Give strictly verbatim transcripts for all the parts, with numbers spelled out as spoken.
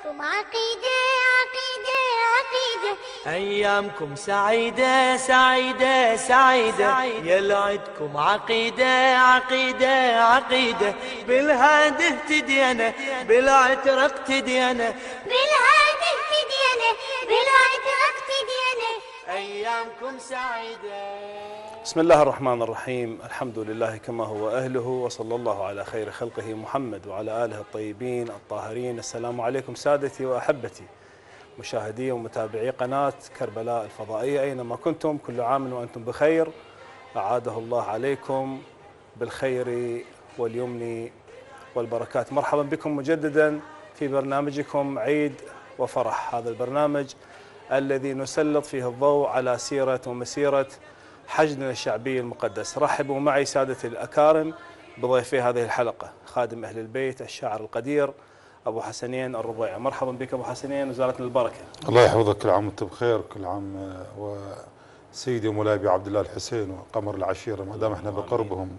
يلعبكم عقيدة عقيدة عقيدة. أيامكم سعيدة سعيدة سعيدة، يلعدكم عقيدة عقيدة عقيدة. بالهادي اهتدينا بالعترة اقتدينا، بالهادي اهتدينا بالعترة اقتدينا. أيامكم سعيدة. بسم الله الرحمن الرحيم، الحمد لله كما هو أهله، وصلى الله على خير خلقه محمد وعلى آله الطيبين الطاهرين. السلام عليكم سادتي وأحبتي مشاهدي ومتابعي قناة كربلاء الفضائية أينما كنتم، كل عام وأنتم بخير. أعاده الله عليكم بالخير واليمن والبركات. مرحبا بكم مجددا في برنامجكم عيد وفرح، هذا البرنامج الذي نسلط فيه الضوء على سيرة ومسيرة حجنا الشعبي المقدس. رحبوا معي سادتي الأكارم بضيفي هذه الحلقة، خادم أهل البيت الشاعر القدير أبو حسنين الربيعي. مرحبا بك أبو حسنين وزارة البركة. الله يحفظك، كل عام وأنت بخير، كل عام وسيدي ومولاي أبي عبد الله الحسين وقمر العشيرة ما دام احنا بقربهم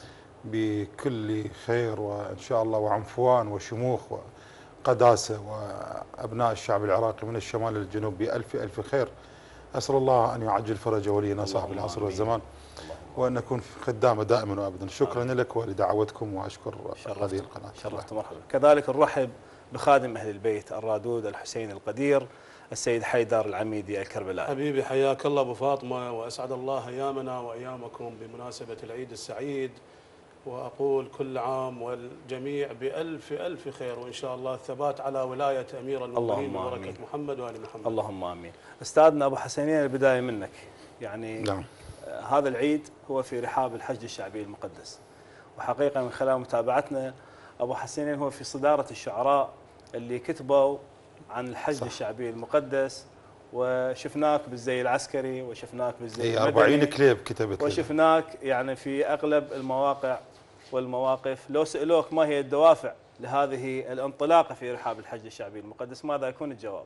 بكل خير وإن شاء الله، وعنفوان وشموخ وقداسة، وأبناء الشعب العراقي من الشمال للجنوب بألف ألف خير. أسأل الله أن يعجل فرج ولينا صاحب العصر والزمان، وأن نكون في خدامه دائما وأبدا. شكرا لك ولدعوتكم، وأشكر هذه القناة. شرفت مرحبا. كذلك نرحب بخادم أهل البيت الرادود الحسين القدير السيد حيدر العميدي الكربلائي. حبيبي حياك الله أبو فاطمة، وأسعد الله أيامنا وأيامكم بمناسبة العيد السعيد، وأقول كل عام والجميع بألف ألف خير، وإن شاء الله الثبات على ولاية أمير المؤمنين وبركة محمد وآل محمد. اللهم آمين. أستاذنا أبو حسنين، البداية منك، يعني نعم. هذا العيد هو في رحاب الحج الشعبي المقدس، وحقيقة من خلال متابعتنا أبو حسنين هو في صدارة الشعراء اللي كتبوا عن الحج صح. الشعبي المقدس، وشفناك بالزي العسكري وشفناك بالزي المدني، أربعين كليب كتبت، وشفناك يعني في أغلب المواقع والمواقف. لو سألوك ما هي الدوافع لهذه الانطلاقة في رحاب الحج الشعبي المقدس، ماذا يكون الجواب؟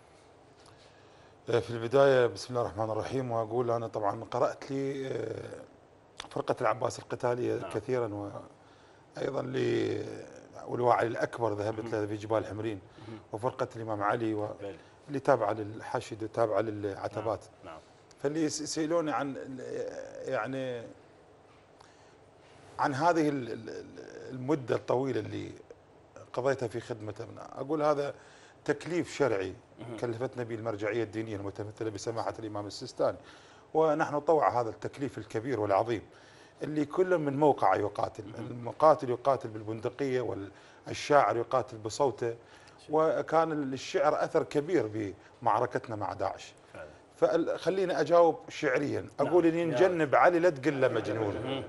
في البداية بسم الله الرحمن الرحيم، وأقول أنا طبعا قرأت لي فرقة العباس القتالية نعم. كثيرا، وأيضا لي والواعي الأكبر ذهبت له في جبال حمرين، وفرقة الإمام علي و... اللي تابعة للحشد وتابعة للعتبات. نعم. فاللي يسألوني عن يعني عن هذه المدة الطويلة اللي قضيتها في خدمة أبناء، أقول هذا تكليف شرعي كلفتنا به المرجعية الدينية المتمثلة بسماحة الإمام السيستاني، ونحن طوع هذا التكليف الكبير والعظيم اللي كل من موقع يقاتل. المقاتل يقاتل بالبندقية، والشاعر يقاتل بصوته، وكان للشعر أثر كبير بمعركتنا مع داعش. فخليني أجاوب شعريا، أقول اللي ينجنب علي لا تقل له مجنون،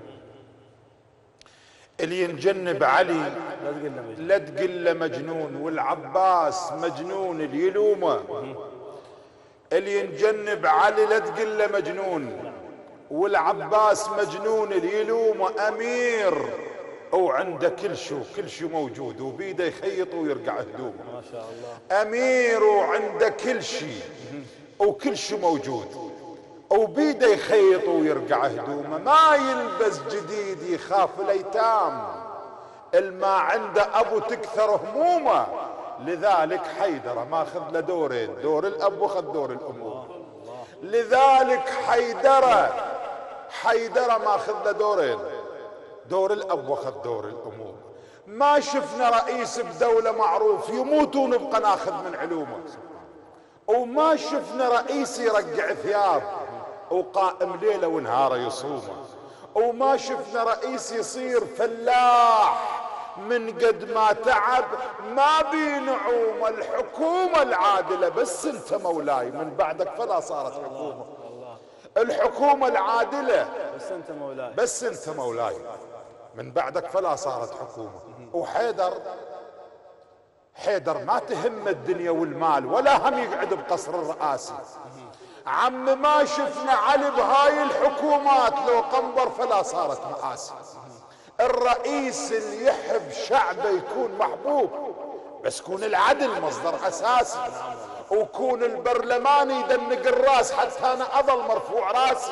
اللي ينجنب علي لا تقل له مجنون، والعباس مجنون اللي يلومه. اللي ينجنب علي لا تقل له مجنون، والعباس مجنون اللي يلومه. أمير وعنده كل شو كل شو موجود، وبيده يخيط ويرقع هدومه. ما شاء الله. أمير وعنده كل شيء وكل شو موجود، وبيده يخيط ويرقع هدومه. ما يلبس جديد يخاف الايتام، الما عنده ابو تكثر همومه. لذلك حيدر ماخذ له دورين، دور الاب واخذ دور الام. لذلك حيدر حيدر ماخذ له دورين، دور الاب واخذ دور الامومه. ما شفنا رئيس بدوله معروف يموت ونبقى ناخذ من علومه، وما شفنا رئيس يرقع ثياب وقائم ليله ونهاره يصومه، وما شفنا رئيس يصير فلاح من قد ما تعب ما بينعوم. الحكومه العادله بس انت مولاي، من بعدك فلا صارت حكومه. الحكومه العادله بس انت مولاي، بس انت مولاي، من بعدك فلا صارت حكومه. وحيدر حيدر ما تهم الدنيا والمال، ولا هم يقعد بقصر الرئاسي. عم ما شفنا علي بهاي الحكومات، لو قنبر فلا صارت مآسي. الرئيس اللي يحب شعبه يكون محبوب، بس يكون العدل مصدر اساسي، ويكون البرلمان يدنق الراس حتى انا اظل مرفوع راسي.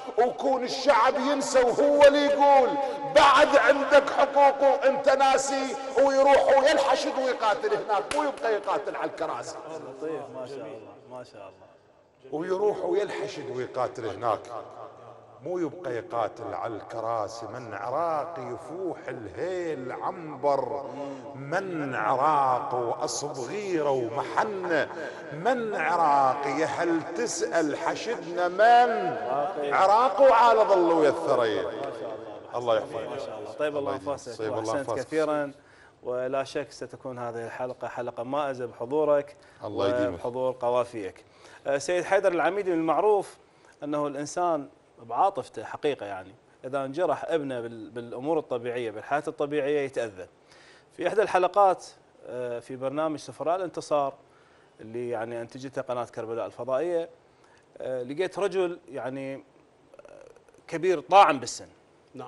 وكون الشعب ينسى وهو اللي يقول بعد عندك حقوق وانت ناسي، ويروح وينحشد ويقاتل هناك، مو يبقى يقاتل على الكراسي. لطيف ما شاء الله ما شاء الله. ويروح وينحشد ويقاتل هناك، مو يبقى يقاتل على الكراسي. من عراق يفوح الهيل عنبر، من عراق واصبغيره ومحنه، من عراق يا هل تسأل حشدنا من عراق وعلى ظلوا يثرين. الله يحفظك ما شاء الله. طيب الله انفاسك واحسنت كثيرا، ولا شك ستكون هذه الحلقه حلقه مائزه بحضورك وبحضور قوافيك. سيد حيدر العميدي من المعروف انه الانسان بعاطفته حقيقه، يعني اذا انجرح ابنه بالامور الطبيعيه بالحياه الطبيعيه يتاذى. في احدى الحلقات في برنامج سفراء الانتصار اللي يعني انتجتها قناه كربلاء الفضائيه، لقيت رجل يعني كبير طاعن بالسن. نعم.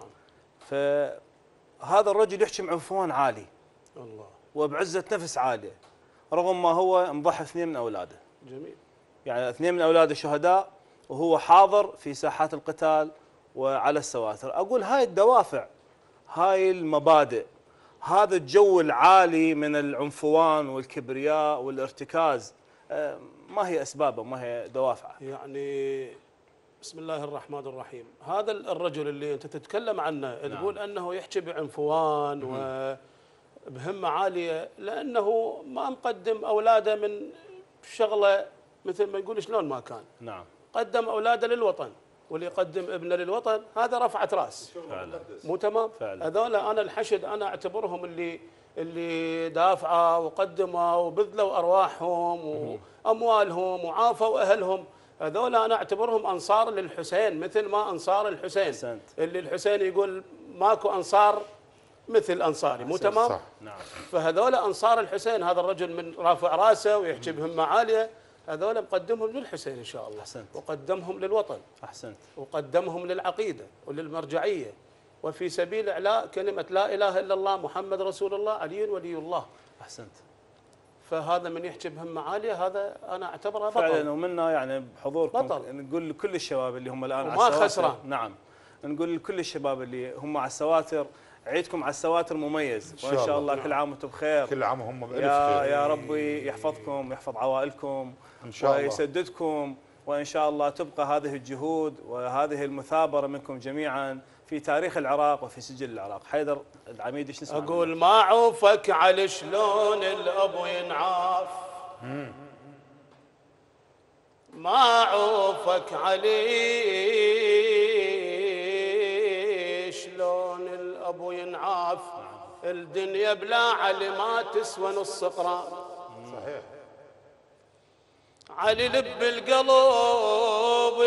فهذا الرجل يحكي بعنفوان عالي الله، وبعزه نفس عاليه، رغم ما هو مضحي اثنين من اولاده. جميل. يعني اثنين من اولاده شهداء وهو حاضر في ساحات القتال وعلى السواتر. اقول هاي الدوافع، هاي المبادئ، هذا الجو العالي من العنفوان والكبرياء والارتكاز، ما هي اسبابه ما هي دوافعه؟ يعني بسم الله الرحمن الرحيم، هذا الرجل اللي انت تتكلم عنه نعم. تقول انه يحكي بعنفوان وبهمه عاليه لانه ما مقدم اولاده من شغله مثل ما يقول شلون ما كان. نعم. قدم اولاده للوطن، واللي يقدم ابنه للوطن هذا رفعت راس. فعلا. مو تمام؟ فعلا. هذولا انا الحشد انا اعتبرهم اللي اللي دافعوا وقدموا وبذلوا ارواحهم واموالهم وعافوا اهلهم، هذولا انا اعتبرهم انصار للحسين مثل ما انصار الحسين. أحسنت. اللي الحسين يقول ماكو انصار مثل انصاري. مو تمام؟ صح. نعم. فهذولا انصار الحسين، هذا الرجل من رافع راسه ويحكي بهمه عاليه، هذول مقدمهم للحسين ان شاء الله. أحسنت. وقدمهم للوطن. احسنت. وقدمهم للعقيده وللمرجعيه وفي سبيل اعلاء كلمه لا اله الا الله محمد رسول الله علي ولي الله. احسنت. فهذا من يحكي بهمه عاليه هذا انا اعتبره بطل. فعلا. ومنا يعني بحضوركم بطل. نقول لكل الشباب اللي هم الان على وما السواتر، خسران. نعم، نقول لكل الشباب اللي هم على السواتر عيدكم على السواتر مميز، إن شاء وان شاء الله. الله كل عام وانتم بخير. كل عام هم بألف يا خير. يا ربي يحفظكم ويحفظ عوائلكم إن شاء الله. ويسددكم، وان شاء الله تبقى هذه الجهود وهذه المثابره منكم جميعا في تاريخ العراق وفي سجل العراق. حيدر العميدي ايش نسمع؟ اقول ما عوفك على شلون الابو ينعاف، ما عوفك علي شلون الابو ينعاف، الدنيا بلا علي ما تسوى نص قران. صحيح. علي لب القلب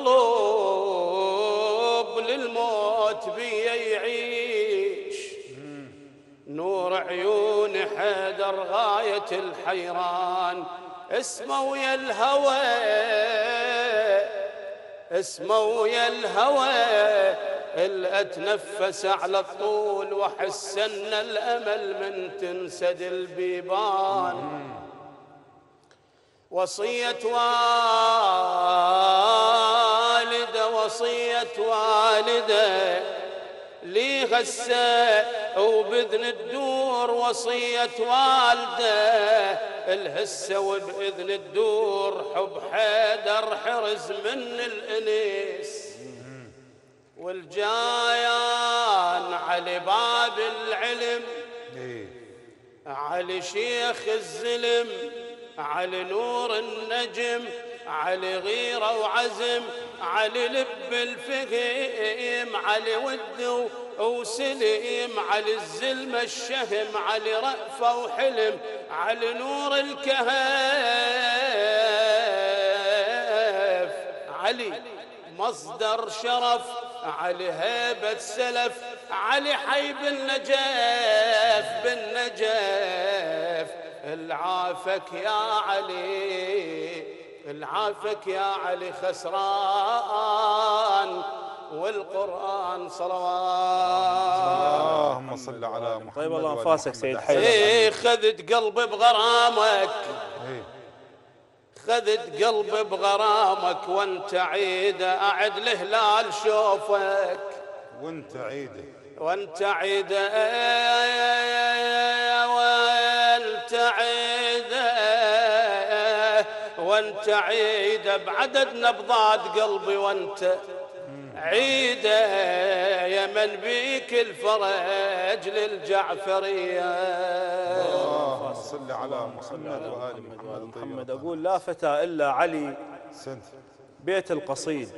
القلب للموت بيا يعيش، نور عيون حيدر غاية الحيران، اسمه ويا الهوى اسمه ويا الهوى اللي اتنفس على الطول، واحس ان الامل من تنسد البيبان. وصية والده وصية والده لي غسه وبإذن الدور، وصية والده الهسه وبإذن الدور، حب حيدر حرز من الانيس، والجايان على باب العلم، على شيخ الزلم، على نور النجم، على غيرة وعزم، على لب الفهيم، على ود وسليم، على الزلم الشهم، على رأفة وحلم، على نور الكهف، علي مصدر شرف، على هيبة سلف، علي حي بالنجف بالنجف، العافك يا علي العافك يا علي خسران، والقرآن صلوات. اللهم صل على محمد. طيب الله انفاسك سيد حيدر. ايه خذت قلبي بغرامك، خذت قلبي بغرامك وانت عيده أعد الهلال شوفك وانت عيده وانت عيده وانت عيده وانت عيده بعدد نبضات قلبي وانت عيده يا من بيك الفرج للجعفريه. اللهم صل على محمد وآل محمد. محمد أقول لا فتى إلا علي سنت بيت القصيد،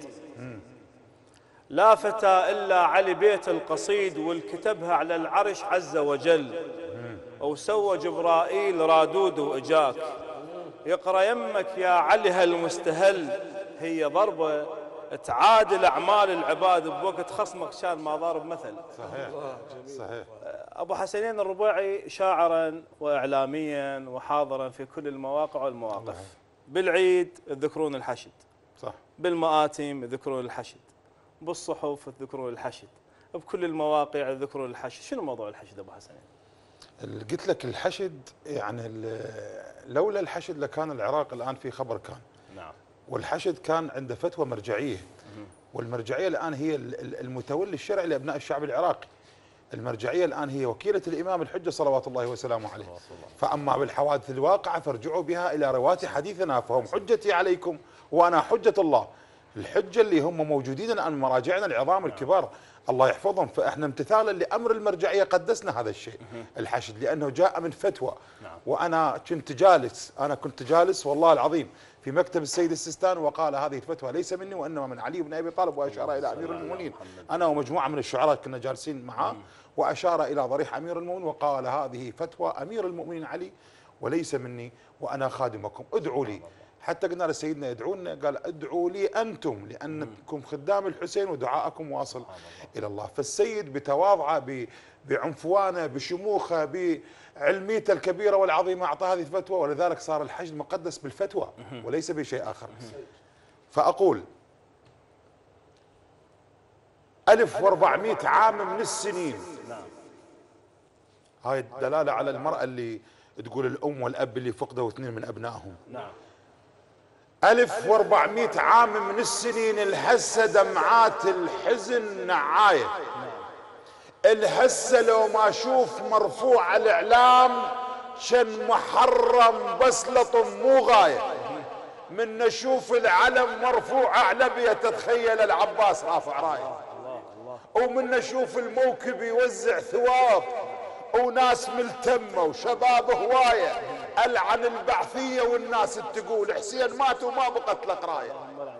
لا فتى إلا علي بيت القصيد، والكتبها على العرش عز وجل، وسوى جبرائيل رادود وإجاك، يقرأ يمك يا علي هالمستهل، هي ضربة تعادل أعمال العباد بوقت خصمك شان ما ضارب مثل. صحيح صحيح. أبو حسنين الربيعي شاعرا وإعلاميا وحاضرا في كل المواقع والمواقف. بالعيد يذكرون الحشد، صح. بالمآتم يذكرون الحشد، بالصحف يذكرون الحشد، بكل المواقع يذكرون الحشد. شنو موضوع الحشد أبو حسنين؟ قلت لك الحشد يعني لولا الحشد لكان العراق الآن في خبر كان. نعم. والحشد كان عنده فتوى مرجعية، والمرجعية الآن هي المتولي الشرعي لأبناء الشعب العراقي. المرجعية الآن هي وكيلة الإمام الحجة صلوات الله وسلامه عليه. فأما بالحوادث الواقعة فارجعوا بها إلى رواه حديثنا، فهم حجتي عليكم وأنا حجة الله. الحجة اللي هم موجودين الآن مراجعنا العظام الكبار الله يحفظهم، فإحنا امتثالا لأمر المرجعية قدسنا هذا الشيء الحشد، لأنه جاء من فتوى. وأنا كنت جالس أنا كنت جالس والله العظيم في مكتب السيد السيستاني وقال هذه الفتوى ليس مني وإنما من علي بن أبي طالب، وأشار إلى أمير المؤمنين. أنا ومجموعة من الشعراء كنا جالسين معه، وأشار إلى ضريح أمير المؤمنين وقال هذه فتوى أمير المؤمنين علي وليس مني وأنا خادمكم، ادعوا لي. حتى قلنا لسيدنا ادعونا، قال ادعوا لي أنتم لأنكم خدام الحسين ودعاءكم واصل إلى الله. فالسيد بتواضعه بعنفوانه بشموخه بعلميته الكبيرة والعظيمة أعطى هذه الفتوى، ولذلك صار الحشد مقدس بالفتوى وليس بشيء آخر. فأقول ألف وأربعمائة عام من السنين، هاي الدلالة على المرأة اللي تقول الأم والأب اللي فقدوا اثنين من أبنائهم. نعم. ألف وأربعمائة عام من السنين الهسة دمعات الحزن نعاية، الهسة لو ما أشوف مرفوع الإعلام شن محرم بس لطم مو غاية، من نشوف العلم مرفوع أعلبية تتخيل العباس رافع راية، ومن نشوف الموكب يوزع ثواب وناس ملتمة وشباب هواية، ألعن البعثية والناس تقول حسين مات وما بقت له قراية.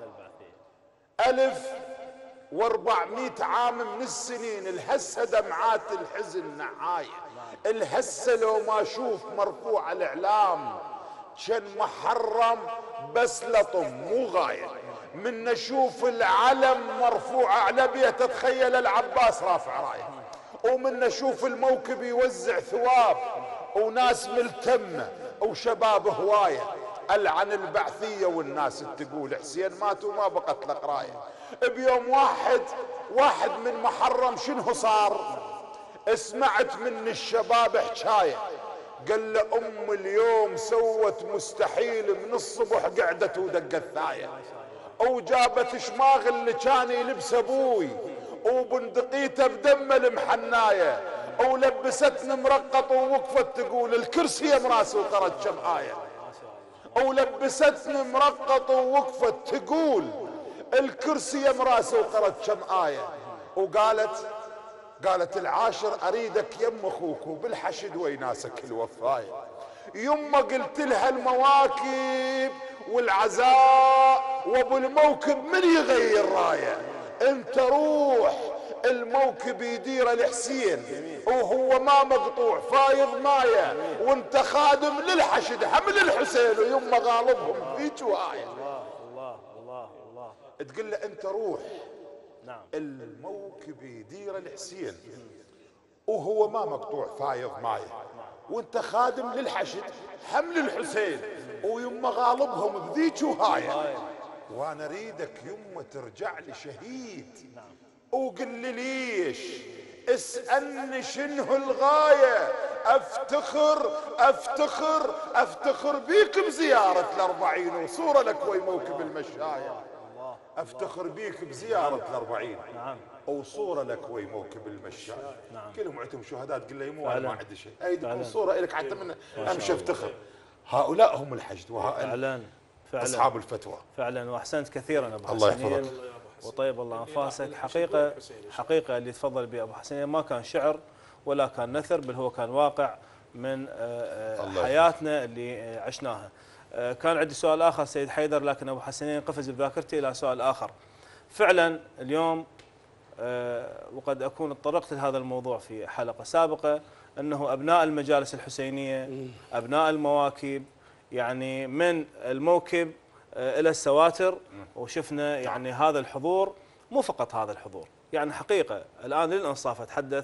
ألف وأربعمائة عام من السنين الهسة دمعات الحزن نعاية، الهسة لو ما أشوف مرفوع الإعلام شن محرم بس لطم مو غاية، من نشوف العلم مرفوع أعلبية تتخيل العباس رافع راية، ومن نشوف الموكب يوزع ثواب وناس ملتمة وشباب هواية، ألعن البعثية والناس تقول حسين مات وما بقت له قراية. بيوم واحد واحد من محرم شنو صار؟ سمعت من الشباب حكاية، قال له أم اليوم سوت مستحيل من الصبح قعدت ودقت ثاية، وجابت شماغ اللي كان يلبس أبوي وبندقيته بدم المحناية، ولبستني مرقط ووقفت تقول الكرسي يا مراس وقرت كم آية، ولبستني مرقط ووقفت تقول الكرسي يا مراس وقرت كم آية، وقالت قالت العاشر أريدك يم أخوك وبالحشد ويناسك الوفاية. يما قلت لها المواكب والعزاء وابو الموكب من يغير رايه، انت روح الموكب يدير الحسين وهو ما مقطوع فايض مايه، وانت خادم للحشد حمل الحسين ويما غالبهم ذيك وآية. الله الله الله الله. تقول له انت روح. نعم. الموكب يدير الحسين وهو ما مقطوع فايض مايه، وانت خادم للحشد حمل الحسين ويما غالبهم بذيك وهايه، وانا اريدك يما ترجع لي شهيد. وقل لي ليش؟ اسألني شنو الغاية افتخر افتخر افتخر بيك بزيارة الأربعين وصورة لك وي موكب المشايخ. افتخر بيك بزيارة الأربعين نعم وصورة لك وي موكب المشايخ. نعم. كلهم عندهم شهادات، قل لي مو أنا فعلا. ما عندي شيء، هاي تكون فعلا. صورة لك حتى من امشي افتخر. هؤلاء هم الحشد وهؤلاء فعلا فعلا اصحاب الفتوى. فعلا. واحسنت كثيرا ابو الله حسنين يحفظك. وطيب الله انفاسك. حقيقه حقيقه اللي تفضل به ابو حسنين ما كان شعر ولا كان نثر، بل هو كان واقع من الله حياتنا اللي عشناها. كان عندي سؤال اخر سيد حيدر، لكن ابو حسنين قفز بذاكرتي الى سؤال اخر. فعلا اليوم وقد اكون تطرقت لهذا الموضوع في حلقه سابقه، انه ابناء المجالس الحسينيه، ابناء المواكب، يعني من الموكب الى السواتر، وشفنا يعني هذا الحضور، مو فقط هذا الحضور، يعني حقيقه الان للانصاف اتحدث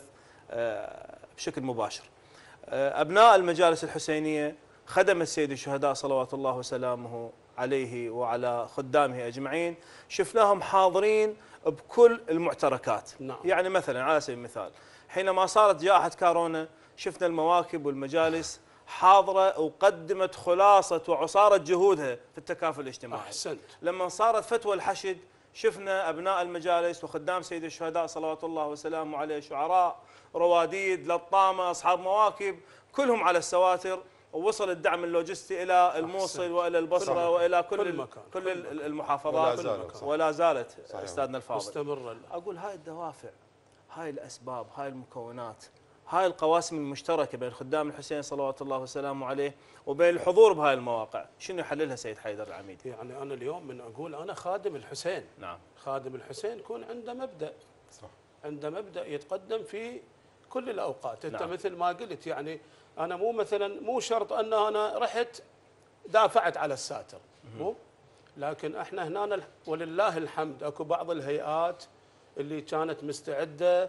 بشكل مباشر. ابناء المجالس الحسينيه خدم السيد الشهداء صلوات الله وسلامه عليه وعلى خدامه اجمعين، شفناهم حاضرين بكل المعتركات. نعم. يعني مثلا على سبيل المثال حينما صارت جائحه كورونا شفنا المواكب والمجالس حاضره وقدمت خلاصه وعصاره جهودها في التكافل الاجتماعي. احسنت. لما صارت فتوى الحشد شفنا ابناء المجالس وخدام سيد الشهداء صلوات الله وسلامه عليه، شعراء، رواديد، لطامه، اصحاب مواكب، كلهم على السواتر، ووصل الدعم اللوجستي الى الموصل أحسن. والى البصره والى كل كل, مكان. كل المحافظات، ولا زالت, ولا زالت استاذنا الفاضل. مستمره. اقول هاي الدوافع، هاي الاسباب، هاي المكونات، هاي القواسم المشتركه بين خدام الحسين صلوات الله وسلامه عليه وبين الحضور بهاي المواقع، شنو يحللها سيد حيدر العميدي؟ يعني انا اليوم من اقول انا خادم الحسين. نعم. خادم الحسين يكون عنده مبدا. صح. عنده مبدا يتقدم في كل الاوقات. انت نعم. مثل ما قلت، يعني انا مو مثلا مو شرط ان انا رحت دافعت على الساتر، مو، لكن احنا هنا ولله الحمد اكو بعض الهيئات اللي كانت مستعده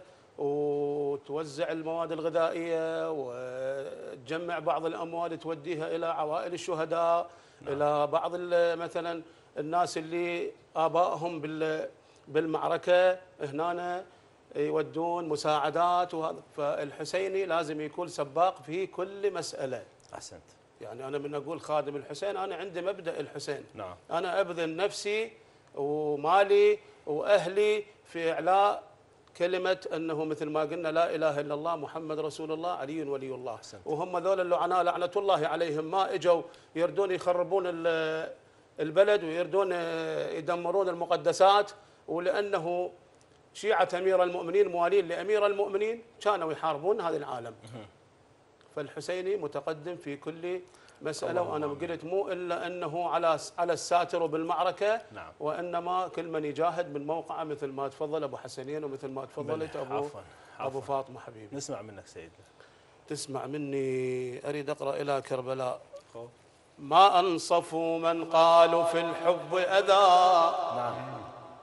وتوزع المواد الغذائيه وتجمع بعض الاموال توديها الى عوائل الشهداء. نعم. الى بعض مثلا الناس اللي ابائهم بالمعركه هنا يودون مساعدات وهذا. فالحسيني لازم يكون سباق في كل مساله. احسنت. يعني انا من اقول خادم الحسين انا عندي مبدا الحسين. نعم. انا ابذل نفسي ومالي واهلي في اعلاء كلمه انه مثل ما قلنا لا اله الا الله محمد رسول الله علي ولي الله. أحسنت. وهم ذول اللعناء لعنه الله عليهم ما اجوا يردون يخربون البلد ويردون يدمرون المقدسات، ولانه شيعة أمير المؤمنين موالين لأمير المؤمنين كانوا يحاربون هذا العالم. فالحسيني متقدم في كل مسألة، وأنا قلت مو إلا أنه على على الساتر وبالمعركة. نعم. وإنما كل من يجاهد من موقعه مثل ما تفضل أبو حسنين ومثل ما تفضلت أبو عفواً. أبو فاطمة حبيبي. نسمع منك سيدنا. تسمع مني أريد أقرأ إلى كربلاء. ما أنصفوا من قالوا في الحب أذى. نعم.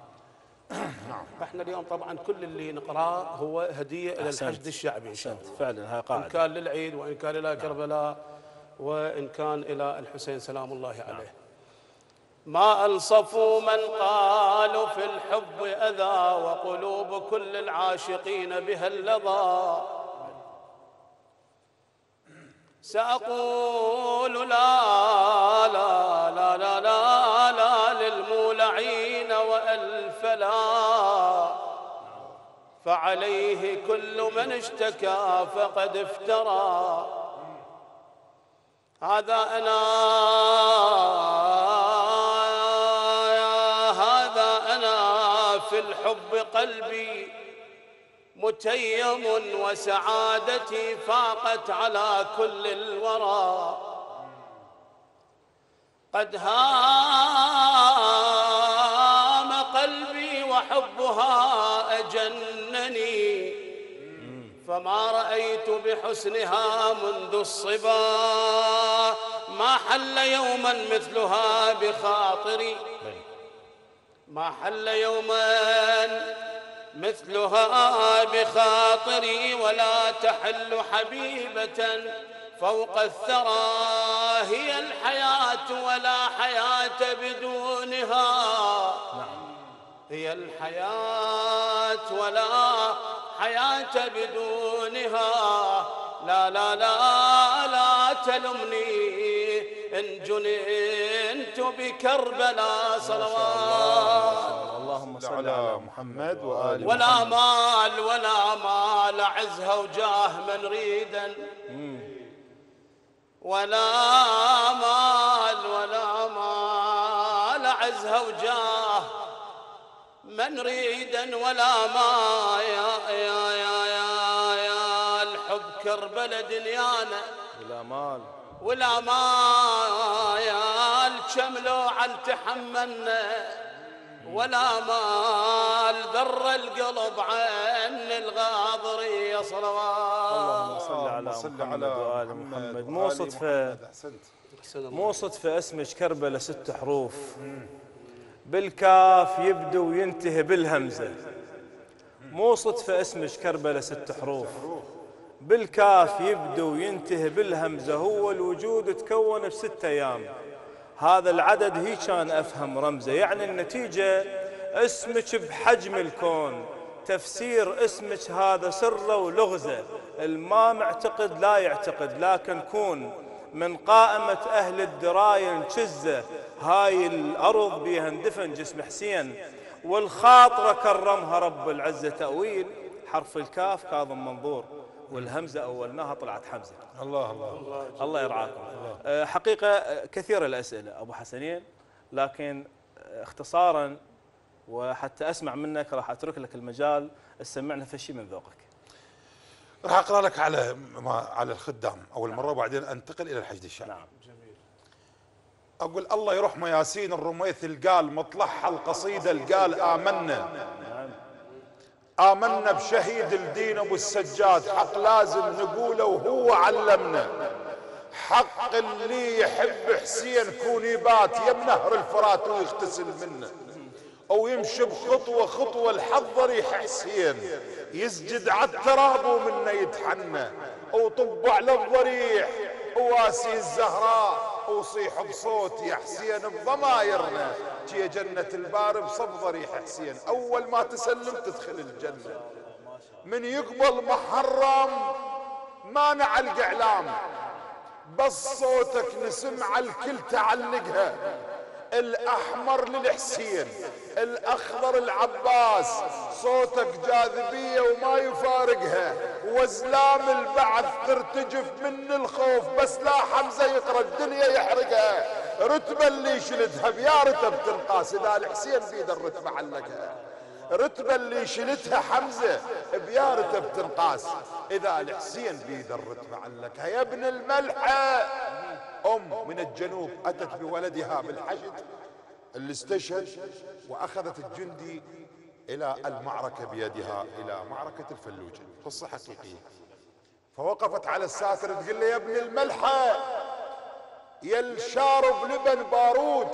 احنا اليوم طبعا كل اللي نقراه هو هديه الى الحشد الشعبي ان شاء الله. فعلا هاي قاعده. ان كان للعيد وان كان الى كربلاء وان كان الى الحسين سلام الله عليه. ما انصفوا من قالوا في الحب اذى وقلوب كل العاشقين بها اللظى. سأقول لا لا لا لا لا, لا للمولعين وألف لا، فعليه كل من اشتكى فقد افترى. هذا أنا هذا أنا في الحب قلبي متيم وسعادتي فاقت على كل الورى. قد هام قلبي وحبها أجنني، فما رأيت بحسنها منذ الصبا. ما حل يوما مثلها بخاطري، ما حل يوما مثلها بخاطري، ولا تحل حبيبة فوق الثرى. هي الحياة ولا حياة بدونها، هي الحياة ولا حياة بدونها. لا لا لا لا تلمني إن جننت بكربلاء صلوات. اللهم صل على محمد وآل ولا محمد. مال ولا مال عزها وجاه من ريدا، ولا مال ولا مال عزها وجاه من ريدا، ولا ما يا يا يا يا, يا الحب كربلا دنيانا، ولا مال ولا ما يا الشملو عن تحملنا، ولا مال ذر القلب عن الغاضرية صلوات. اللهم صل على محمد وآل محمد. مو صدفة مو صدفة اسمك كربلاء ست حروف، بالكاف يبدو وينتهي بالهمزة. مو صدفة اسمك كربلاء ست حروف، بالكاف يبدو وينتهي بالهمزة. هو الوجود تكون بست أيام، هذا العدد هي كان أفهم رمزه. يعني النتيجة اسمك بحجم الكون، تفسير اسمك هذا سره ولغزه. الما معتقد لا يعتقد، لكن كون من قائمة أهل الدراية نشزه. هاي الأرض بيها اندفن جسم حسين، والخاطرة كرمها رب العزة تأويل. حرف الكاف كاظم منظور، والهمزة أولناها طلعت حمزة. الله الله الله يرعاكم. الله. حقيقة كثيرة الأسئلة أبو حسنين، لكن اختصارا وحتى أسمع منك راح أترك لك المجال تسمعنا في شيء من ذوقك. راح أقرأ لك على ما على الخدام أول مرة، وبعدين أنتقل إلى الحشد الشعبي. نعم. أقول الله يرحمه ياسين الرميث قال مطلعها القصيدة قال آمنا آمنا بشهيد الدين أبو السجاد، حق لازم نقوله وهو علمنا. حق اللي يحب حسين كون يبات يم نهر الفرات ويغتسل منه، أو يمشي بخطوة خطوة الحظ ريح حسين، يسجد على التراب ومنه يتحنى، أو طب على الضريح واسي الزهراء، وصيح بصوت يا حسين بضمايرنا، جي جنة البار بصب ريح حسين. أول ما تسلم تدخل الجنة، من يقبل محرم ما نعلق إعلام، بس صوتك نسمع الكل تعلقها. الأحمر للحسين، الأخضر العباس، صوتك جاذبية وما يفارقها، وزلام البعث ترتجف من الخوف، بس لا حمزة يقرأ الدنيا يحرقها. رتبة اللي شلتها بيا رتب تنقاس، إذا الحسين بيد الرتبة علقها. رتبة اللي شلتها حمزة بيا رتب تنقاس، إذا الحسين بيد الرتبة علقها. يا ابن الملحة أم من الجنوب أتت بولدها بالحشد اللي استشهد، وأخذت الجندي إلى المعركة بيدها، إلى معركة الفلوجة، قصة حقيقية. فوقفت على الساتر تقول له يا ابن الملحة يا الشارب لبن بارود،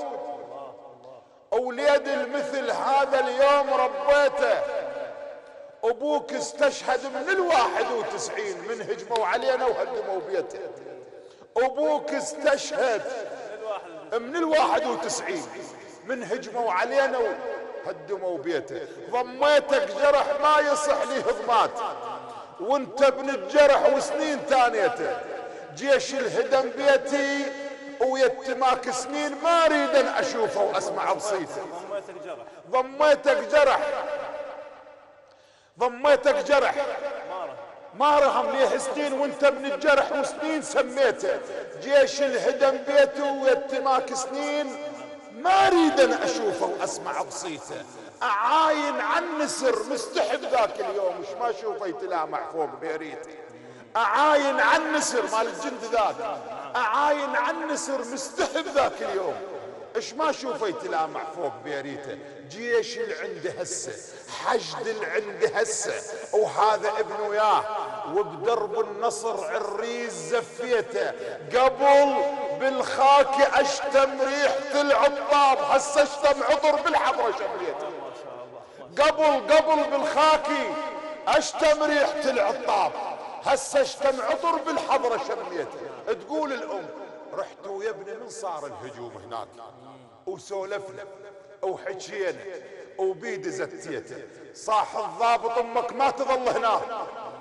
أوليد المثل هذا اليوم ربيته، أبوك استشهد من الواحد وتسعين من هجموا علينا وهدموا بيته. أبوك استشهد من الواحد وتسعين من هجموا علينا وهدموا بيته. ضميتك جرح ما يصح لي هضمات، وانت ابن الجرح وسنين تانيته. جيش الهدم بيتي ويتماك سنين ما اريد ان اشوفه واسمع بصيته. ضميتك جرح ضميتك جرح ما رهم ليه سنين، وانت ابن الجرح وسنين سميته. جيش الهدم بيته ويتماك سنين ما اريد ان اشوفه واسمع بصيته. اعاين عن نسر مستحب ذاك اليوم وش ما اشوفه يتلامح فوق بيريته. اعاين عن نسر مال الجند ذاك، اعاين عن نسر مستحب ذاك اليوم ايش ما اشوفه يتلامح فوق بيريته. جيش العند هسه، حشد العند هسه، وهذا ابن وياه، وبدرب النصر عريس زفيته. قبل بالخاك اشتم ريحة العطاب، هسه اشتم عطر بالحضرة شميته. قبل قبل بالخاكي اشتم ريحة العطاب، هسه اشتم عطر بالحضرة شميته. تقول الام رحت ويا ابني من صار الهجوم هناك، وسولفنا وحكينا وبيد زتيته. صاح الضابط امك ما تظل هناك،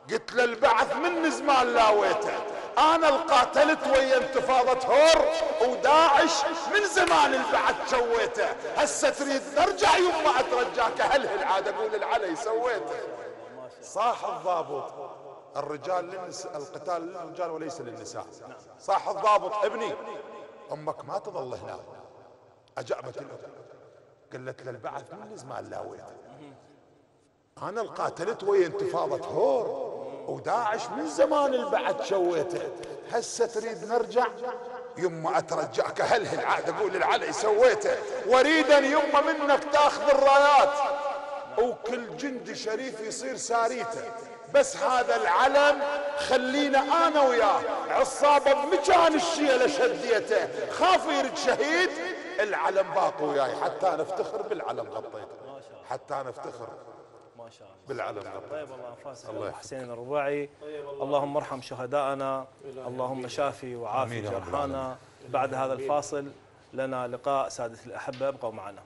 قلت له البعث من زمان لاويته، انا القاتلت ويا انتفاضة هور وداعش من زمان البعث شويته، هسه تريد نرجع يما اترجاك هلهل عاد اقول العلي سويته. صاح الضابط الرجال للنساء، القتال للرجال وليس للنساء. صاح الضابط ابني امك ما تظل هنا. اجابت الام قالت له البعث من زمان لاويته، انا القاتلت ويا انتفاضة هور وداعش من زمان البعث شويته، هسه تريد نرجع يما اترجاك هلهل عاد اقول العلي سويته. وريدا يما منك تاخذ الرايات وكل جندي شريف يصير ساريته، بس هذا العلم خلينا انا وياه عصابه بمكان الشيله شديته، خاف يرد شهيد العلم باط وياي حتى نفتخر بالعلم غطيته، حتى نفتخر ما شاء الله بالعلم غطيته. طيب الله انفاسك الله حسين الرباعي. اللهم ارحم شهداءنا، اللهم شافي وعافي جرحانا. بعد هذا الفاصل لنا لقاء سادة الأحبة، ابقوا معنا.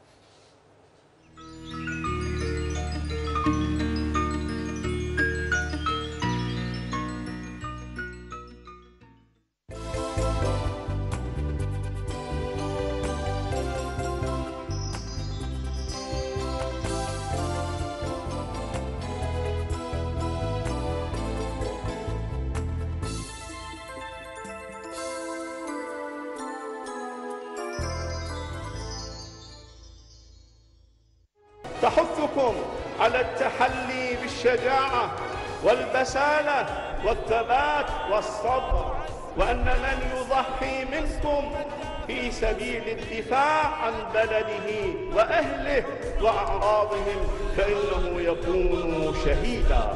تحثكم على التحلي بالشجاعة والبسالة والثبات والصبر، وأن من يضحي منكم في سبيل الدفاع عن بلده وأهله وأعراضهم فإنه يكون شهيدا.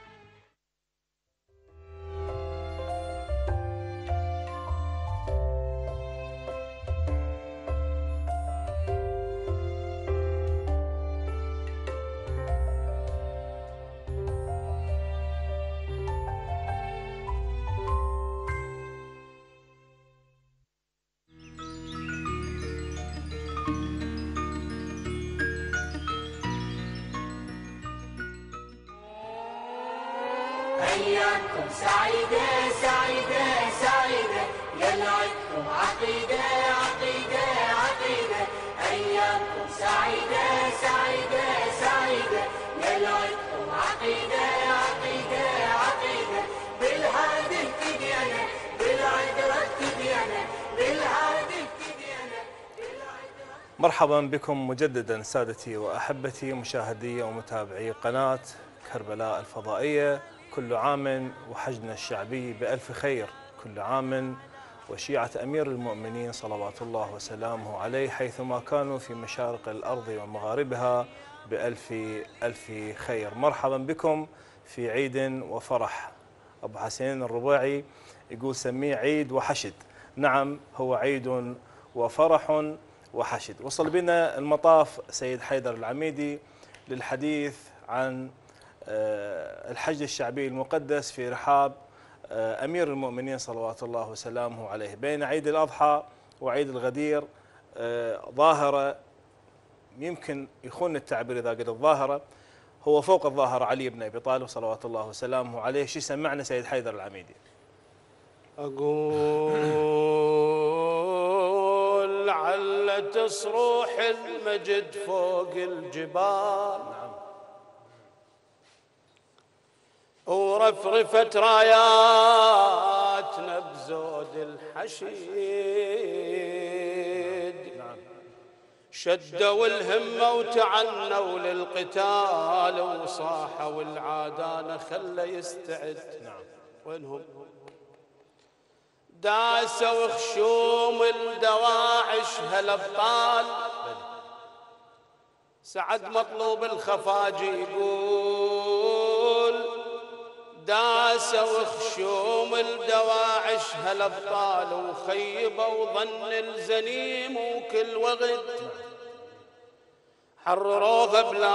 أيامكم سعيدة سعيدة سعيدة، يلعبكم عقيدة عقيدة عقيدة. أيامكم سعيدة سعيدة سعيدة، يلعبكم عقيدة عقيدة عقيدة. بالهادي اهتدينا، بالعذرة اهتدينا، بالهادي اهتدينا. مرحبا بكم مجددا سادتي وأحبتي مشاهدي ومتابعي قناة كربلاء الفضائية. كل عام وحجنا الشعبي بألف خير، كل عام وشيعة أمير المؤمنين صلوات الله وسلامه عليه حيثما كانوا في مشارق الأرض ومغاربها بألف ألف خير. مرحبا بكم في عيد وفرح. أبو حسين الرباعي يقول سميه عيد وحشد. نعم هو عيد وفرح وحشد. وصل بنا المطاف سيد حيدر العميدي للحديث عن الحج الشعبي المقدس في رحاب أمير المؤمنين صلوات الله وسلامه عليه. بين عيد الأضحى وعيد الغدير ظاهرة يمكن يخون التعبير إذا قلت الظاهرة، هو فوق الظاهرة علي بن أبي طالب صلوات الله وسلامه عليه. شو سمعنا سيد حيدر العميدي؟ أقول علت صروح المجد فوق الجبال، ورفرفت راياتنا بزود الحشيد. شدوا الهمة وتعنوا للقتال، وصاحوا العادانة خلى يستعد. وينهم؟ داسوا خشوم الدواعش هالابطال. سعد مطلوب الخفاجي يقول داسوا خشوم الدواعش هالابطال، وخيبوا ظن الزنيم وكل وغد. حرروا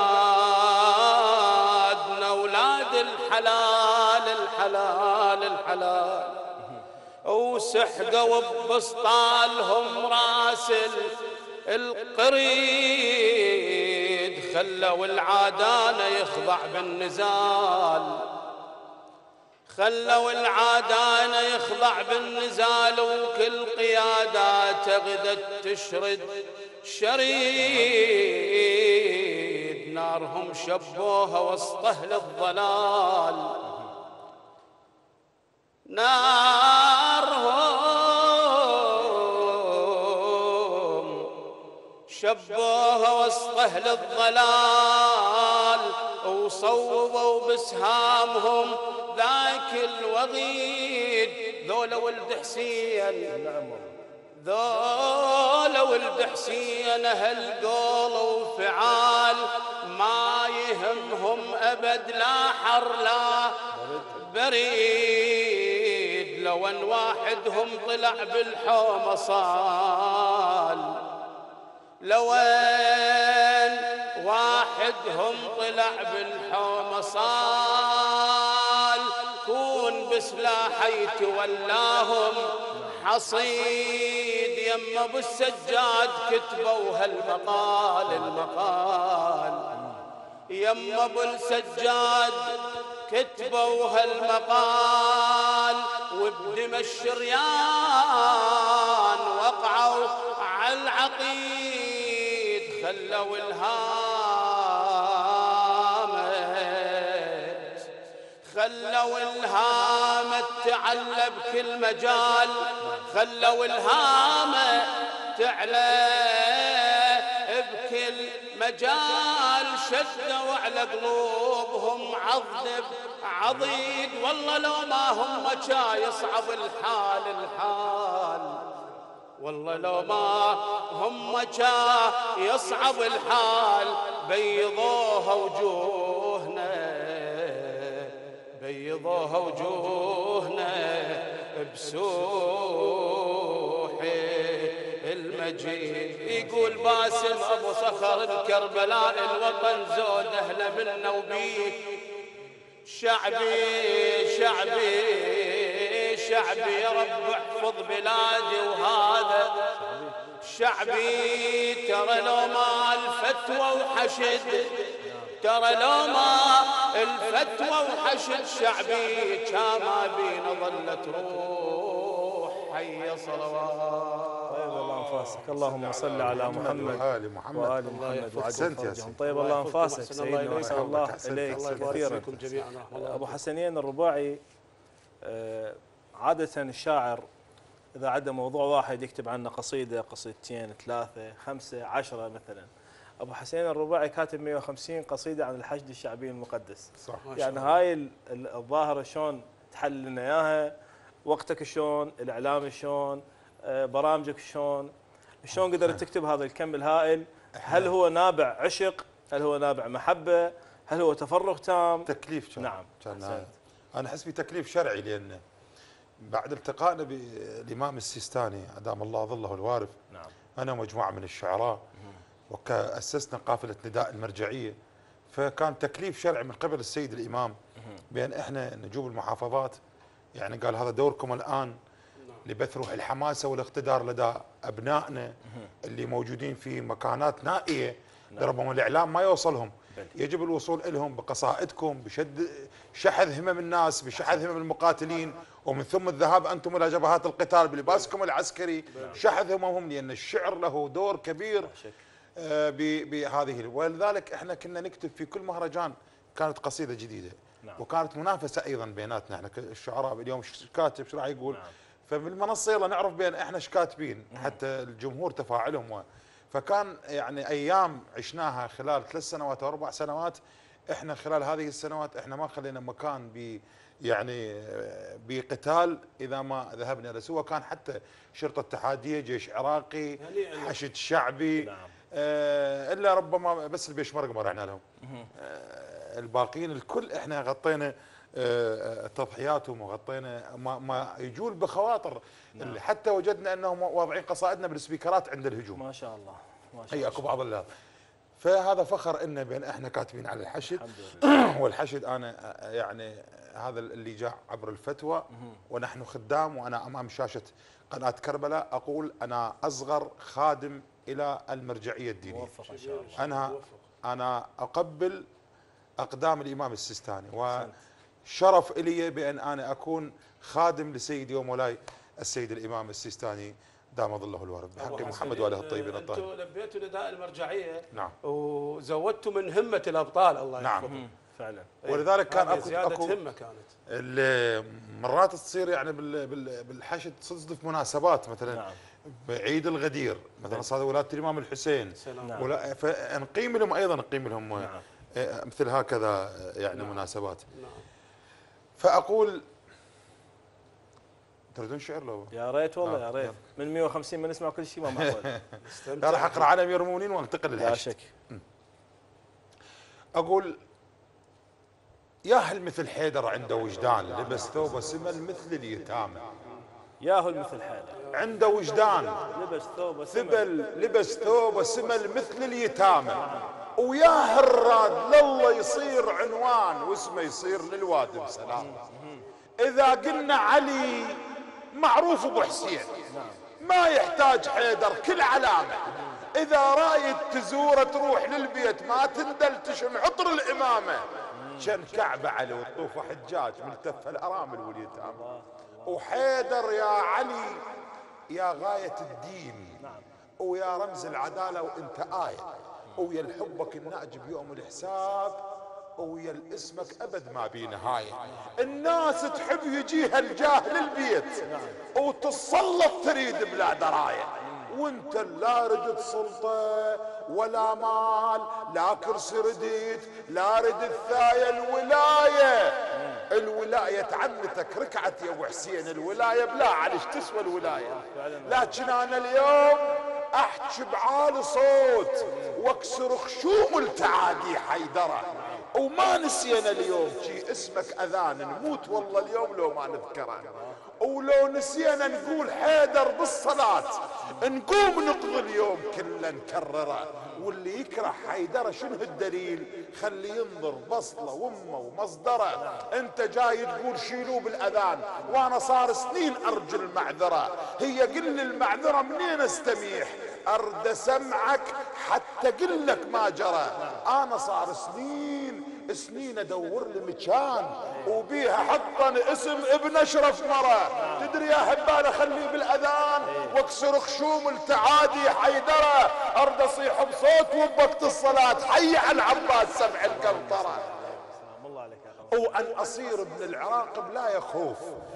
بلادنا اولاد الحلال الحلال الحلال، وسحقوا ببسطالهم راس القريد. خلوا العادانة يخضع بالنزال، خلوا العادان يخضع بالنزال وكل قيادات غدت تشرد شريد نارهم شبوها وسط أهل الضلال نارهم شبوها وسط أهل الضلال وصوبوا بسهامهم ذاك الوغيد ذولا ولد حسين ذولا ولد حسين أهل قول وفعال ما يهمهم أبد لا حر لا بريد لو أن واحدهم طلع بالحومة صال لو أن واحدهم طلع بالحومة صال كون بسلاحه يتولاهم حصيد يم ابو السجاد كتبوا هالمقال المقال يم ابو السجاد كتبوا هالمقال وبدم الشريان وقعوا على العقيد خلوا الهامة خلوا الهامة تعلى بكل مجال خلوا الهامة تعلى بكل مجال شدوا على قلوبهم عضب عضيد والله لو ما هم جا يصعب الحال الحال والله لو ما هم جا يصعب الحال بيضوها وجوهنا بيضوها وجوهنا بسوح المجيد يقول باسم ابو صخر الكربلاء الوطن زود اهله منا وبيه شعبي شعبي شعبي يا رب احفظ بلادي وهذا شعبي ترى لو ما الفتوى وحشد ترى لو ما الفتوى وحشد شعبي كما بينا ظلت روح حي صلوات طيب الله انفاسك اللهم صل على محمد وآل محمد وآل محمد وعجل أحسنت يا فرجهم سيدي. طيب الله انفاسك سيدنا وأحسن الله إليك كثيرا جميعا أبو حسنين الرباعي آه، عادة الشاعر إذا عدا موضوع واحد يكتب عنه قصيدة قصيدتين ثلاثة خمسة عشرة مثلا أبو حسين الرباعي كاتب مئة وخمسين قصيدة عن الحشد الشعبي المقدس صح يعني هاي ال- ال- الظاهرة شلون تحل لنا إياها وقتك شلون الإعلام شلون آه، برامجك شلون شلون قدرت تكتب هذا الكم الهائل هل هو نابع عشق هل هو نابع محبة هل هو تفرغ تام تكليف كان نعم كان أحسنت. انا احس بتكليف شرعي لان بعد التقائنا بالامام السيستاني ادام الله ظله الوارث نعم انا ومجموعه من الشعراء واسسنا قافله نداء المرجعيه فكان تكليف شرعي من قبل السيد الامام بان احنا نجوب المحافظات يعني قال هذا دوركم الان لبث روح الحماسه والاقتدار لدى ابنائنا اللي موجودين في مكانات نائيه ربما الاعلام ما يوصلهم يجب الوصول لهم بقصائدكم بشد شحذ همم الناس بشحذ همم المقاتلين ومن ثم الذهاب انتم الى جبهات القتال بلباسكم العسكري شحذ هممهم لان الشعر له دور كبير آه، ب- بهذه ولذلك احنا كنا نكتب في كل مهرجان كانت قصيده جديده نعم. وكانت منافسه ايضا بيناتنا احنا الشعراء اليوم ش- كاتب ايش راح يقول نعم. فبالمنصه يلا نعرف بين احنا ايش كاتبين حتى الجمهور تفاعلهم و- فكان يعني ايام عشناها خلال ثلاث سنوات او اربع سنوات احنا خلال هذه السنوات احنا ما خلينا مكان ب يعني آه، بقتال اذا ما ذهبنا له سواء كان حتى شرطه اتحاديه جيش عراقي حشد شعبي نعم. آه، الا ربما بس البيشمركه رحنا لهم آه، الباقيين الكل احنا غطينا آه، تضحياتهم وغطينا ما, ما يجول بخواطر اللي حتى وجدنا انهم واضعين قصائدنا بالسبيكرات عند الهجوم ما شاء الله ما شاء هي الله اكو بعض اللحظات فهذا فخر ان بين احنا كاتبين على الحشد الحمد لله والحشد انا آه، يعني هذا اللي جاء عبر الفتوى ونحن خدام وانا امام شاشه قناه كربلاء اقول انا اصغر خادم الى المرجعيه الدينيه موفق ان شاء الله انا انا اقبل اقدام الامام السيستاني شرف إلي بأن أنا أكون خادم لسيدي ومولاي السيد الإمام السيستاني دام ظله الوارد بحق محمد وآله الطيبين الطاهرين. أنتم لبيتوا نداء المرجعية، نعم، وزودتوا من همة الأبطال الله نعم. يحفظهم. فعلا. ولذلك كان اكو زيادة اكو همة كانت. ال- مرات تصير يعني بال- بال- بالحشد تصدف مناسبات، مثلا نعم. بعيد الغدير مثلا صار ولادة الامام الحسين، سلام. ولا فنقيم لهم ايضا نقيم لهم نعم. آه، مثل هكذا يعني نعم. مناسبات. نعم. فاقول تريدون شعر لو؟ يا ريت والله، آه، يا ريت. يلا. من مئة وخمسين ما نسمع كل شيء ما معقول. لا راح اقرا على امير المؤمنين وانتقل لا للحشد. شك. اقول يا هل مثل حيدر عنده وجدان لبس ثوبه سمل مثل اليتامى، ياهو مثل حاله عنده وجدان لبس ثوبه ثبل لبس ثوبه سمل مثل اليتامى، ويا هالراد لله يصير عنوان واسمه يصير للوادم سلام. اذا قلنا علي معروف ابو حسين ما يحتاج حيدر كل علامه، اذا رايد تزوره تروح للبيت ما تندل تشم عطر الامامه، كان كعبه علي وطوف حجاج ملتف الارامل واليتامى. وحيدر يا علي يا غايه الدين ويا رمز العداله وانت آية، ويا الحبك الناجي بيوم الحساب، ويا الاسمك ابد ما بي نهايه. الناس تحب يجيها الجاه للبيت وتتسلط تريد بلا درايه، وانت لا ردت سلطه ولا مال لا كرسي رديت لا ردت ثايا الولايه. الولايه تعنتك ركعت يا ابو حسين، الولايه بلا عليش تسوى الولايه. لكن انا اليوم احكي بعالي صوت واكسر خشوم التعادي حيدره، وما نسينا اليوم شي اسمك اذان نموت والله اليوم لو ما نذكره، ولو نسينا نقول حيدر بالصلاة نقوم نقضي اليوم كله نكرره. واللي يكره حيدر شنو الدليل؟ خلي ينظر بصله وامه ومصدره. انت جاي تقول شيلوه بالاذان وانا صار سنين ارجو المعذره، هي قل لي المعذره منين استميح؟ ارد سمعك حتى قل لك ما جرى. انا صار سنين سنين ادور لي مكان وبيها حطن اسم ابن اشرف مره، تدري يا هباله خليه بالاذان واكسر خشوم التعادي حيدره، ارد اصيح بصوت وبوقت الصلاه حي على العباس سبع القنطره. الله عليك يا وان اصير ابن العراق بلا يخوف،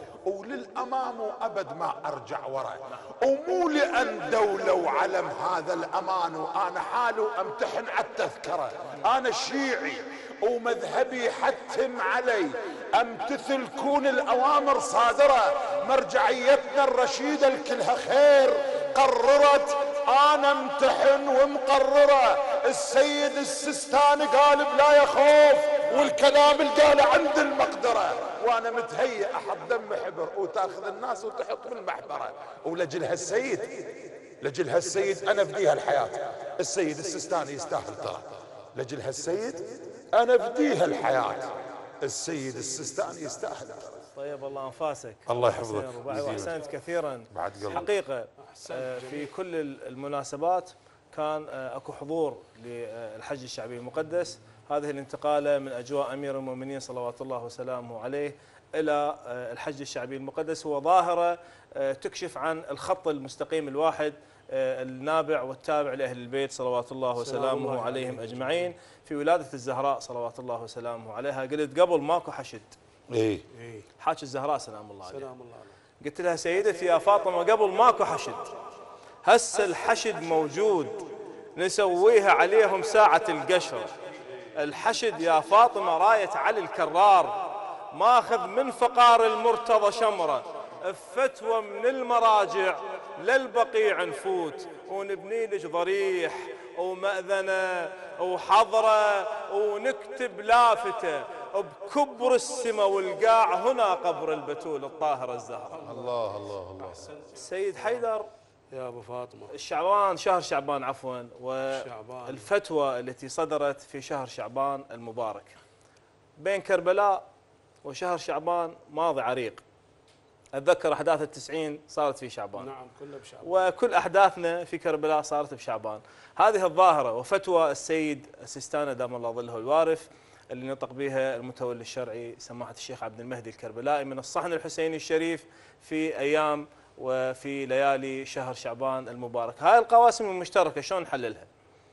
وللامام وابد ما ارجع ورا، ومو لان دوله وعلم هذا الامان وانا حاله امتحن على التذكره. انا الشيعي ومذهبي حتم علي امتثل كون الاوامر صادره، مرجعيتنا الرشيده الكلها خير قررت انا امتحن ومقرره. السيد السيستاني قال بلا يخوف والكلام اللي قاله عند المقدره، وانا متهيئ احط دم حبر وتاخذ الناس وتحط بالمحبره. ولجل هالسيد لجل هالسيد انا افديها الحياه، السيد السيستاني يستاهل ترى. لجل هالسيد انا افديها الحياه، السيد السيستاني يستاهل. طيب الله انفاسك. الله يحفظك واحسنت كثيرا بعد قلب. حقيقه. آه، في كل المناسبات كان آه، اكو حضور للحج الشعبي المقدس. هذه الانتقاله من اجواء امير المؤمنين صلوات الله وسلامه عليه الى آه، الحج الشعبي المقدس هو ظاهره آه، تكشف عن الخط المستقيم الواحد آه، النابع والتابع لاهل البيت صلوات الله وسلامه عليهم اجمعين في ولاده الزهراء صلوات الله وسلامه عليها. قلت قبل ماكو حشد، ايه حاج الزهراء سلام الله عليها، سلام الله عليك. قلت لها سيدتي يا فاطمه قبل ماكو حشد، هسه الحشد موجود نسويها عليهم ساعه القشر. الحشد يا فاطمه رايه علي الكرار، ماخذ من فقار المرتضى شمره، فتوى من المراجع للبقيع نفوت ونبني لك ضريح ومأذنة وحضرة ونكتب لافتة بكبر السما والقاع هنا قبر البتول الطاهرة الزهراء. الله الله الله. السيد حيدر يا ابو فاطمه شعبان شهر شعبان عفوا، شعبان. والفتوى التي صدرت في شهر شعبان المبارك بين كربلاء وشهر شعبان ماضي عريق. اتذكر احداث التسعين صارت في شعبان، نعم كله بشعبان، وكل احداثنا في كربلاء صارت بشعبان. هذه الظاهره وفتوى السيد السيستاني دام الله ظله الوارث اللي نطق بها المتولي الشرعي سماحة الشيخ عبد المهدي الكربلائي من الصحن الحسيني الشريف في أيام وفي ليالي شهر شعبان المبارك. هاي القواسم المشتركة شلون نحللها؟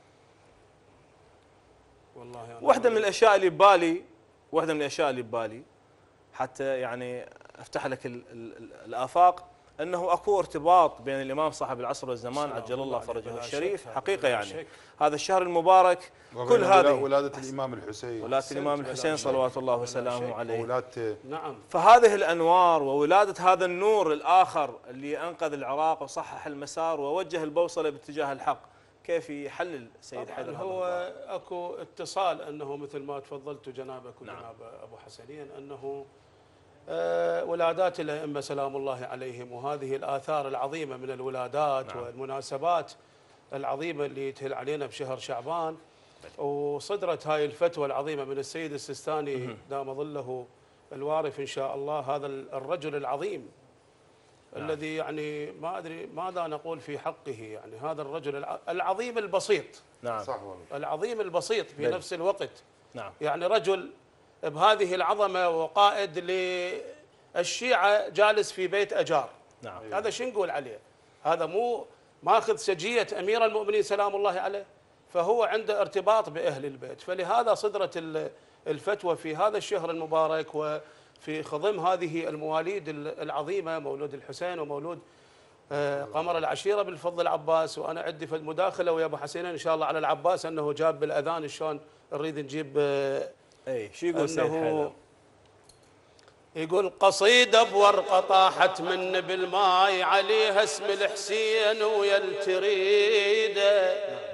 والله يعني واحدة من الأشياء اللي ببالي واحدة من الأشياء اللي ببالي حتى يعني أفتح لك ال ال الآفاق، أنه أكو ارتباط بين الإمام صاحب العصر والزمان عجل الله فرجه الشريف حقيقة. يعني هذا الشهر المبارك كل هذه ولادة الإمام الحسين ولادة الإمام الحسين صلوات الله وسلامه عليه. ولادته نعم. فهذه الأنوار وولادة هذا النور الآخر اللي أنقذ العراق وصحح المسار ووجه البوصلة باتجاه الحق، كيف يحلل سيد حيدر؟ هو اكو اتصال انه مثل ما تفضلت جنابك وجناب ابو حسنين انه آه ولادات الائمه سلام الله عليهم وهذه الاثار العظيمه من الولادات نعم. والمناسبات العظيمه اللي تهل علينا بشهر شعبان، وصدرت هاي الفتوى العظيمه من السيد السيستاني دام ظله الوارث ان شاء الله، هذا الرجل العظيم نعم. الذي يعني ما ادري ماذا نقول في حقه، يعني هذا الرجل العظيم البسيط نعم صح والله العظيم البسيط في بل. نفس الوقت نعم. يعني رجل بهذه العظمه وقائد للشيعه جالس في بيت اجار نعم. هذا شو نقول عليه؟ هذا مو ماخذ سجيه امير المؤمنين سلام الله عليه، فهو عنده ارتباط باهل البيت، فلهذا صدرت الفتوى في هذا الشهر المبارك وفي خضم هذه المواليد العظيمه، مولود الحسين ومولود قمر العشيره بالفضل العباس. وانا عندي في المداخله ويا ابو حسين ان شاء الله على العباس انه جاب بالاذان شلون نريد نجيب اي شو يقول سيد حيدر؟ يقول قصيده بورقه طاحت من بالماي عليها اسم الحسين ويا التريده،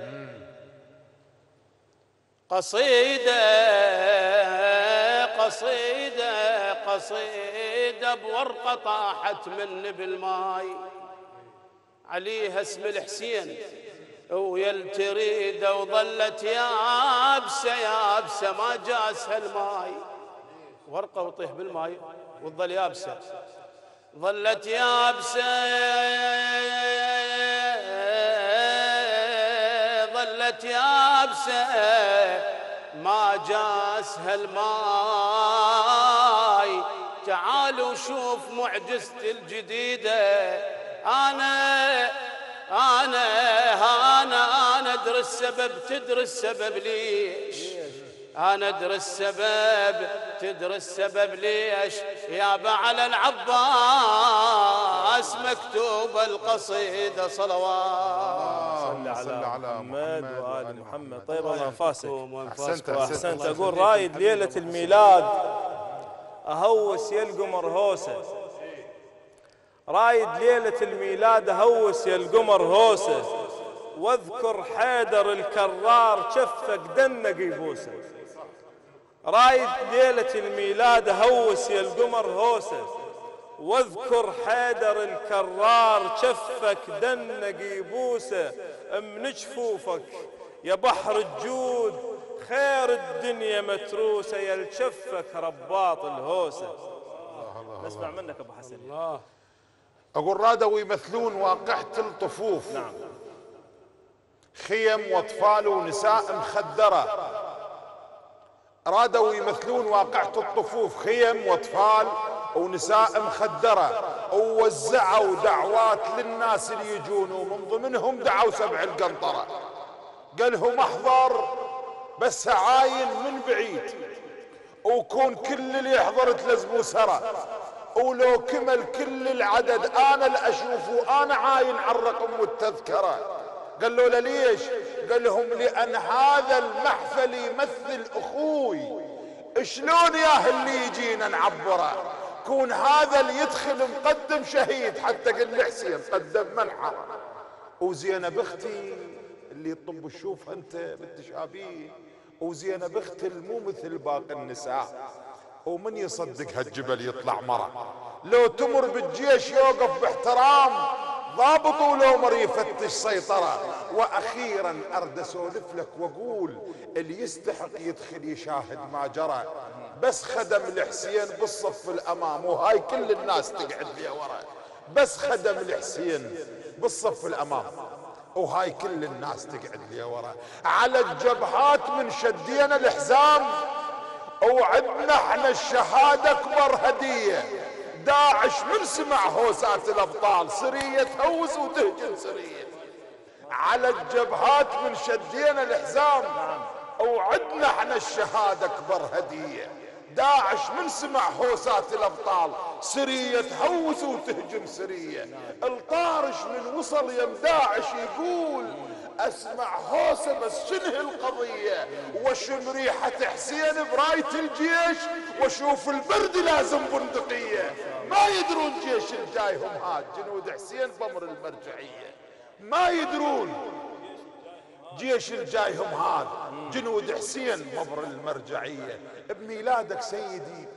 قصيده قصيده قصيده بورقه طاحت من بالماي عليها اسم الحسين ويا التريده، وظلت يابسه يابسه ما جاسها الماي، ورقه وطيح بالماي وتظل يابسه، ظلت يابسه ظلت يابسه ما جاسها الماي. تعالوا شوف معجزتي الجديده، انا انا انا انا ادري السبب تدري السبب ليش، انا ادري السبب تدري السبب ليش، يابا على العباس مكتوب القصيده صلوات. صل على, على محمد وآل محمد. طيب الله انفاسك احسنت احسنت. اقول رايد ليله الميلاد اهوس يا القمر هوسه، رايد ليله الميلاد اهوس يا القمر هوسه، واذكر حيدر الكرار شفك دنق يبوسه، رايد ليله الميلاد اهوس يا القمر هوسه، واذكر حيدر الكرار شفك دنق يبوسه، من جفوفك يا بحر الجود خير الدنيا متروسه، يا الشفك رباط الهوسه. نسمع منك ابو حسن. الله. اقول رادوا يمثلون واقعة الطفوف نعم، خيم واطفال ونساء مخدره، رادوا يمثلون واقعة الطفوف خيم واطفال ونساء مخدره، ووزعوا دعوات للناس اللي يجون، ومن ضمنهم دعوا سبع القنطره، قالهم احضر بس عاين من بعيد، وكون كل اللي يحضر تلزموا سرى، ولو كمل كل العدد انا اللي اشوفه انا عاين على الرقم والتذكره. قال له ليش؟ قال لهم لان هذا المحفل يمثل اخوي، شلون يا اللي يجينا نعبره، كون هذا اللي يدخل مقدم شهيد، حتى قال لي حسين قدم منحر، وزينب اختي اللي يطب الشوف انت بالتشابيه، وزينب اختي مو مثل باقي النساء، ومن يصدق هالجبل يطلع مرة، لو تمر بالجيش يوقف باحترام، ضابط ولو مر يفتش سيطرة. واخيرا ارد اسولف لك واقول اللي يستحق يدخل يشاهد ما جرى، بس خدم الحسين بالصف الامام، وهاي كل الناس تقعد لي ورا، بس خدم الحسين بالصف الامام، وهاي كل الناس تقعد لي ورا، على الجبهات من شدينا الحزام، وعدنا احنا الشهادة اكبر هدية. داعش من سمع هوسات الابطال سرية تهوس وتهجم سرية، على الجبهات من شدينا الحزام وعدنا احنا الشهادة اكبر هدية. داعش من سمع هوسات الابطال سرية تهوس وتهجم سرية. الطارش من وصل يم داعش يقول اسمع هوسه بس شنه القضيه، واشم ريحه حسين برايه الجيش واشوف البرد لازم بندقيه. ما يدرون جيش الجايهم هاد جنود حسين بمر المرجعيه، ما يدرون جيش الجايهم هاد جنود حسين بمر المرجعيه. بميلادك سيدي،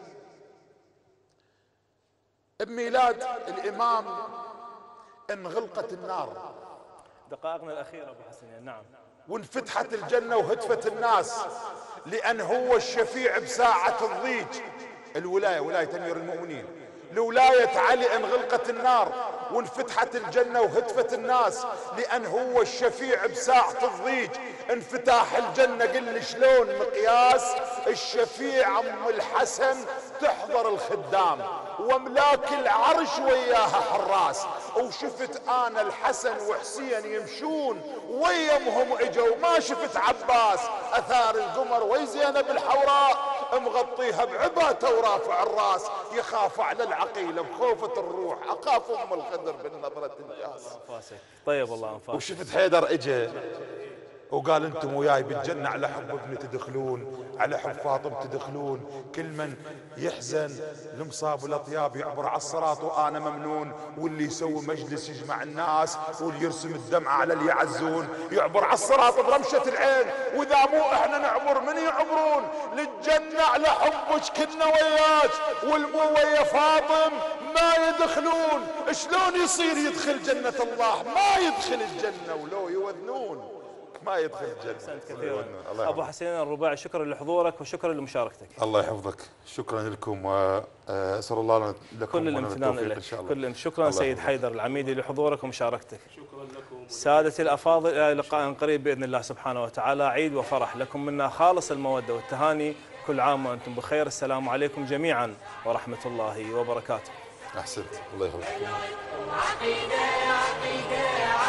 بميلاد الامام انغلقت النار دقائقنا الأخيرة أبو حسن. نعم. وانفتحت الجنة وهتفت الناس، لأن هو الشفيع بساعة الضيج. الولاية ولاية أمير المؤمنين، لولاية علي انغلقت النار وانفتحت الجنة وهتفت الناس، لأن هو الشفيع بساعة الضيج. انفتاح الجنة قل لي شلون مقياس الشفيع عم الحسن تحضر الخدام وملاك العرش وياها حراس. وشفت انا الحسن وحسين يمشون ويمهم اجوا، ما شفت عباس اثار القمر وي زينب الحوراء مغطيها بعباته ورافع الراس. يخاف على العقيله بخوفه الروح، اخاف ام الخضر بالنظره الجاس. طيب الله انفاسك. وشفت حيدر اجى وقال انتم وياي بالجنة على حب ابني تدخلون، على حب فاطمة تدخلون. كل من يحزن المصاب والاطياب يعبر على الصراط وانا ممنون، واللي يسوي مجلس يجمع الناس واللي يرسم الدمعة على اللي يعزون يعبر على الصراط برمشة العين. واذا مو احنا نعبر من يعبرون للجنة على حبك كنا وياك، والمو ويا فاطم ما يدخلون. شلون يصير يدخل جنة الله؟ ما يدخل الجنة ولو يوذنون ما يدخل الجنة. كثيرا أبو حسين الرباعي، شكرا لحضورك وشكرا لمشاركتك. الله يحفظك، شكرا لكم وأسأل الله لكم كل الامتنان لك. كل شكرا سيد حيدر العميدي لحضورك ومشاركتك. شكرا لكم سادتي الأفاضل، إلى لقاء قريب بإذن الله سبحانه وتعالى. عيد وفرح لكم منا خالص المودة والتهاني. كل عام وأنتم بخير. السلام عليكم جميعا ورحمة الله وبركاته. أحسنت، الله يحفظك.